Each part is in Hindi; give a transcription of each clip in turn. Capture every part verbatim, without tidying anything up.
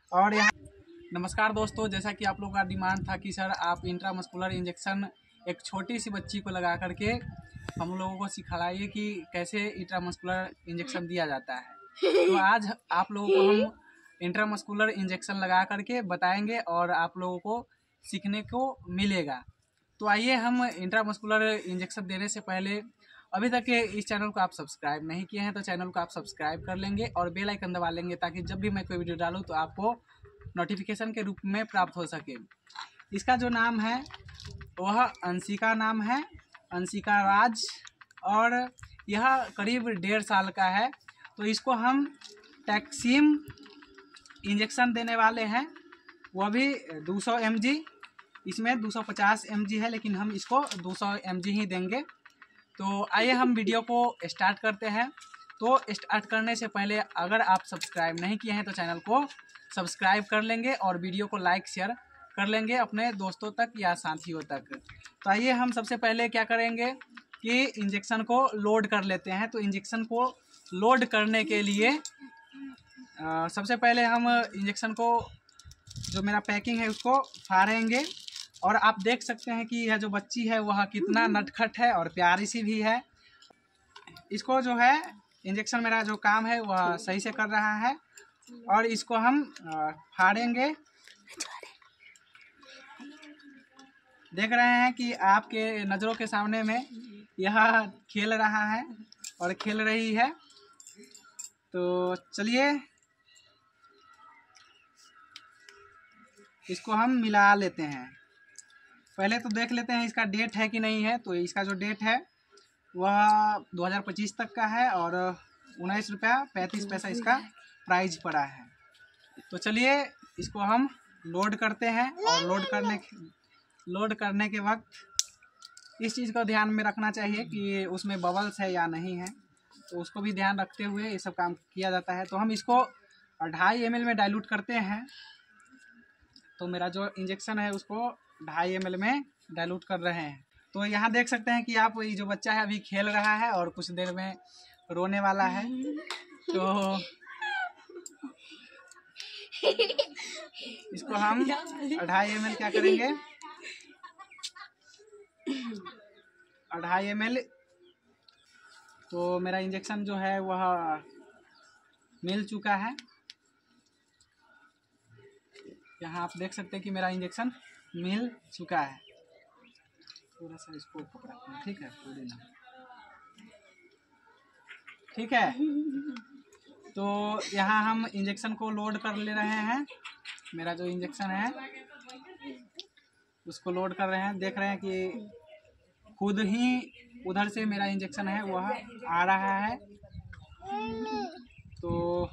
और यहाँ नमस्कार दोस्तों, जैसा कि आप लोगों का डिमांड था कि सर आप इंट्रामस्कुलर इंजेक्शन एक छोटी सी बच्ची को लगा करके हम लोगों को सिखाइए कि कैसे इंट्रामस्कुलर इंजेक्शन दिया जाता है। तो आज आप लोगों को हम इंट्रामस्कुलर इंजेक्शन लगा करके बताएंगे और आप लोगों को सीखने को मिलेगा। तो आइए, हम इंट्रामस्कुलर इंजेक्शन देने से पहले अभी तक के इस चैनल को आप सब्सक्राइब नहीं किए हैं तो चैनल को आप सब्सक्राइब कर लेंगे और बेल आइकन दबा लेंगे ताकि जब भी मैं कोई वीडियो डालूँ तो आपको नोटिफिकेशन के रूप में प्राप्त हो सके। इसका जो नाम है वह अंशिका नाम है, अंशिका राज, और यह करीब डेढ़ साल का है। तो इसको हम टैक्सीम इंजेक्शन देने वाले हैं, वह भी दो सौ एम जी। इसमें दो सौ पचास एम जी है लेकिन हम इसको दो सौ एम जी ही देंगे। तो आइए हम वीडियो को स्टार्ट करते हैं। तो स्टार्ट करने से पहले अगर आप सब्सक्राइब नहीं किए हैं तो चैनल को सब्सक्राइब कर लेंगे और वीडियो को लाइक शेयर कर लेंगे अपने दोस्तों तक या साथियों तक। तो आइए हम सबसे पहले क्या करेंगे कि इंजेक्शन को लोड कर लेते हैं। तो इंजेक्शन को लोड करने के लिए आ, सबसे पहले हम इंजेक्शन को, जो मेरा पैकिंग है उसको फाड़ेंगे। और आप देख सकते हैं कि यह जो बच्ची है वह कितना नटखट है और प्यारी सी भी है। इसको जो है इंजेक्शन, मेरा जो काम है वह सही से कर रहा है और इसको हम फाड़ेंगे। देख रहे हैं कि आपके नज़रों के सामने में यह खेल रहा है और खेल रही है। तो चलिए इसको हम मिला लेते हैं। पहले तो देख लेते हैं इसका डेट है कि नहीं है। तो इसका जो डेट है वह दो हज़ार पच्चीस तक का है और उन्नीस रुपया पैंतीस पैसा इसका प्राइस पड़ा है। तो चलिए इसको हम लोड करते हैं और लोड करने लोड करने के वक्त इस चीज़ को ध्यान में रखना चाहिए कि उसमें बबल्स है या नहीं है। तो उसको भी ध्यान रखते हुए ये सब काम किया जाता है। तो हम इसको ढाई एम एल में डाइल्यूट करते हैं। तो मेरा जो इंजेक्शन है उसको ढाई एम एल में डाइल्यूट कर रहे हैं। तो यहाँ देख सकते हैं कि आप, ये जो बच्चा है अभी खेल रहा है और कुछ देर में रोने वाला है। तो इसको हम ढाई एम एल क्या करेंगे, ढाई एम एल। तो मेरा इंजेक्शन जो है वह मिल चुका है। यहाँ आप देख सकते हैं कि मेरा इंजेक्शन मिल चुका है। थोड़ा सा इसको पकड़ा, ठीक है, पूरी ना, ठीक है। तो यहाँ हम इंजेक्शन को लोड कर ले रहे हैं। मेरा जो इंजेक्शन है उसको लोड कर रहे हैं। देख रहे हैं कि खुद ही उधर से मेरा इंजेक्शन है वह आ रहा है। तो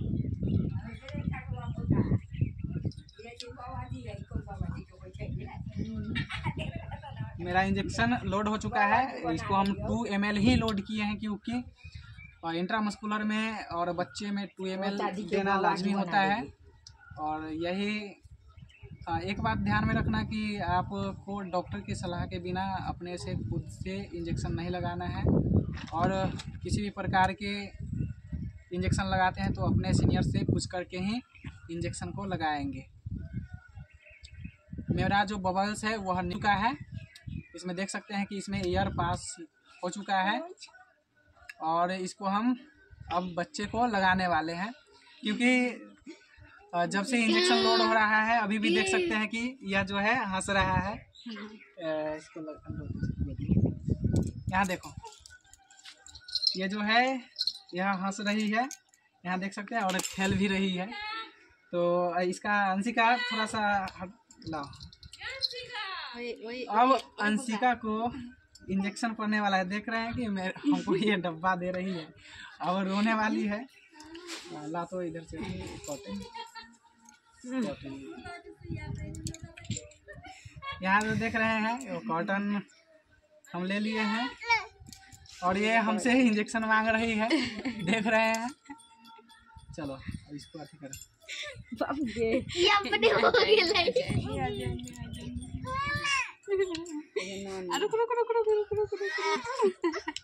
मेरा इंजेक्शन लोड हो चुका है। इसको हम टू एम एल ही लोड किए हैं क्योंकि इंट्रामस्कुलर में और बच्चे में टू एम एल देना लाजमी होता है। और यही एक बात ध्यान में रखना कि आपको डॉक्टर की सलाह के बिना अपने से खुद से इंजेक्शन नहीं लगाना है। और किसी भी प्रकार के इंजेक्शन लगाते हैं तो अपने सीनियर से पूछ करके ही इंजेक्शन को लगाएंगे। मेरा जो बबल्स है वह निकल चुका है। इसमें देख सकते हैं कि इसमें एयर पास हो चुका है और इसको हम अब बच्चे को लगाने वाले हैं। क्योंकि जब से इंजेक्शन लोड हो रहा है अभी भी देख सकते हैं कि यह जो है हंस रहा है। इसको यहाँ देखो, ये जो है यह हंस रही है, यहाँ देख सकते हैं, और खेल भी रही है। तो इसका अंशिका थोड़ा सा हट लाओ। अब अंशिका को इंजेक्शन पड़ने वाला है। देख रहे हैं कि मैं हमको ये डब्बा दे रही है, अब रोने वाली है। ला तो इधर से कॉटन, यहाँ जो देख रहे हैं वो कॉटन हम ले लिए हैं और ये हमसे ही इंजेक्शन मांग रही है, देख रहे हैं। चलो अब इसको अथी करो। रुक रुक रुक रुक रुक रुक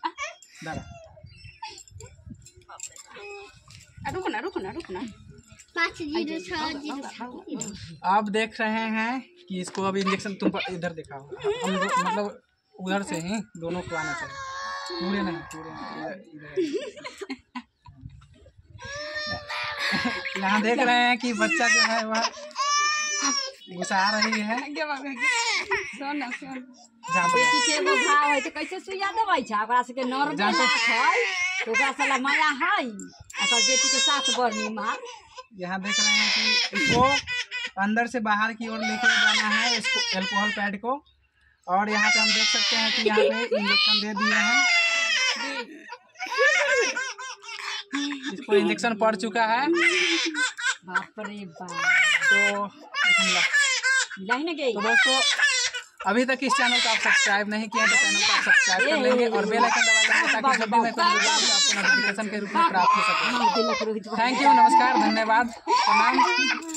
रुक रुक ना रुक ना रुक ना। पाँच जीरो छः जीरो। आप देख रहे हैं कि इसको अभी इंजेक्शन तुम पर इधर दिखाओ, हम दो, मतलब उधर से ही दोनों को आना चाहिए, पूरे नहीं पूरे नहीं, इधर इधर। यहाँ देख रहे हैं कि बच्चा जो है वह घुसा रही है। बेटी के एगो भाव है तो कैसे सुइया देबै छै, ओकरा सबके नॉर्मल है तो ओकरा साला माया है, ओकर बेटी के साथ बरनी मार। यहाँ देख रहे हैं कि इसको अंदर से बाहर की ओर लेके जाना है इसको एल्कोहल पैड को, और यहाँ पे हम देख सकते हैं कि यहाँ पे इंजेक्शन दे दिए हैं, इसको इंजेक्शन पड़ चुका है। बाप रे बाप। तो तो दोस्तों अभी तक इस चैनल को आप सब्सक्राइब नहीं किया तो चैनल को आप सब्सक्राइब कर लेंगे और बेल आइकन दबा लेंगे ताकि जब भी मैं कोई वीडियो डालूं आपको नोटिफिकेशन के रूप में प्राप्त हो सके। थैंक यू, नमस्कार, धन्यवाद, प्रणाम।